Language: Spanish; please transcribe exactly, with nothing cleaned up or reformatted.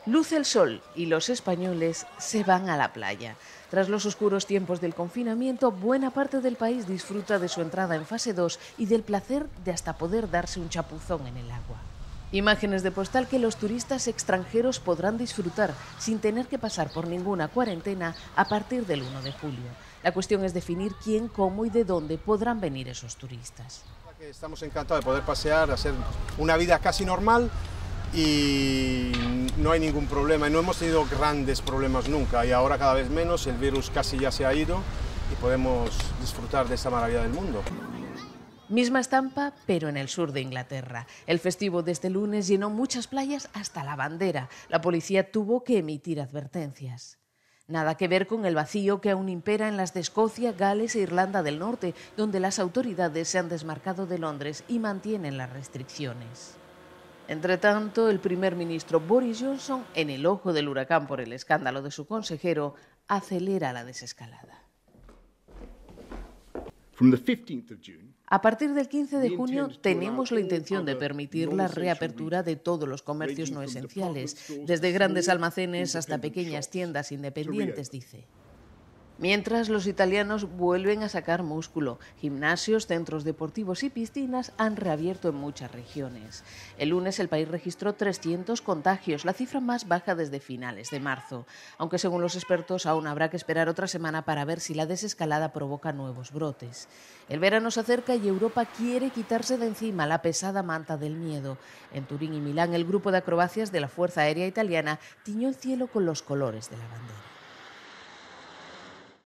Luce el sol y los españoles se van a la playa. Tras los oscuros tiempos del confinamiento, buena parte del país disfruta de su entrada en fase dos y del placer de hasta poder darse un chapuzón en el agua. Imágenes de postal que los turistas extranjeros podrán disfrutar sin tener que pasar por ninguna cuarentena a partir del uno de julio. La cuestión es definir quién, cómo y de dónde podrán venir esos turistas. Estamos encantados de poder pasear, hacer una vida casi normal y no hay ningún problema. No hemos tenido grandes problemas nunca y ahora cada vez menos. El virus casi ya se ha ido y podemos disfrutar de esta maravilla del mundo. Misma estampa, pero en el sur de Inglaterra. El festivo de este lunes llenó muchas playas hasta la bandera. La policía tuvo que emitir advertencias. Nada que ver con el vacío que aún impera en las de Escocia, Gales e Irlanda del Norte, donde las autoridades se han desmarcado de Londres y mantienen las restricciones. Entre tanto, el primer ministro Boris Johnson, en el ojo del huracán por el escándalo de su consejero, acelera la desescalada. A partir del quince de junio tenemos la intención de permitir la reapertura de todos los comercios no esenciales, desde grandes almacenes hasta pequeñas tiendas independientes, dice. Mientras, los italianos vuelven a sacar músculo. Gimnasios, centros deportivos y piscinas han reabierto en muchas regiones. El lunes el país registró trescientos contagios, la cifra más baja desde finales de marzo. Aunque según los expertos aún habrá que esperar otra semana para ver si la desescalada provoca nuevos brotes. El verano se acerca y Europa quiere quitarse de encima la pesada manta del miedo. En Turín y Milán el grupo de acrobacias de la Fuerza Aérea Italiana tiñó el cielo con los colores de la bandera.